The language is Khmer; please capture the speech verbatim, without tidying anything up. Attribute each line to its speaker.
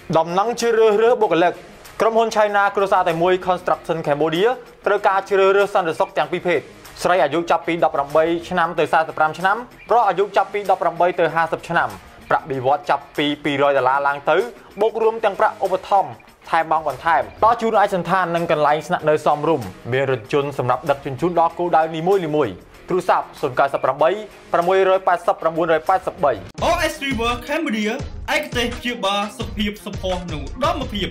Speaker 1: ដំណឹងជ្រើសរើសបុគ្គលិកក្រុមហ៊ុន China គ្រួសារតែមួយ Construction Cambodia ត្រូវការជ្រើសរើសសន្តិសុខទាំងពីរភេទស្រីអាយុចាប់ពីដប់ប្រាំបីឆ្នាំទៅសាសិបប្រាំឆ្នាំប្រុសអាយុចាប់ពីដប់ប្រាំបីទៅហាសិបឆ្នាំប្រាក់បៀវត្សចាប់ពីពីររយដុល្លារឡើងទៅបូករួមទាំងប្រាក់ឧបត្ថម្ភថែមបងបន្ថែមតជូនឯកសណ្ឋាននិងកន្លែងស្នាក់នៅសមរម្យមានរថយន្តសម្រាប់ដឹកជញ្ជូនដល់គោលដៅនីមួយៗទូរស័ព្ទ ศูนย์ เก้า แปด 6 8 8 9 8 3
Speaker 2: អូ เอส River Cambodia ឯកទេសព្យាបាលសុខភាពសម្ផស្សនិងឧត្តមភាព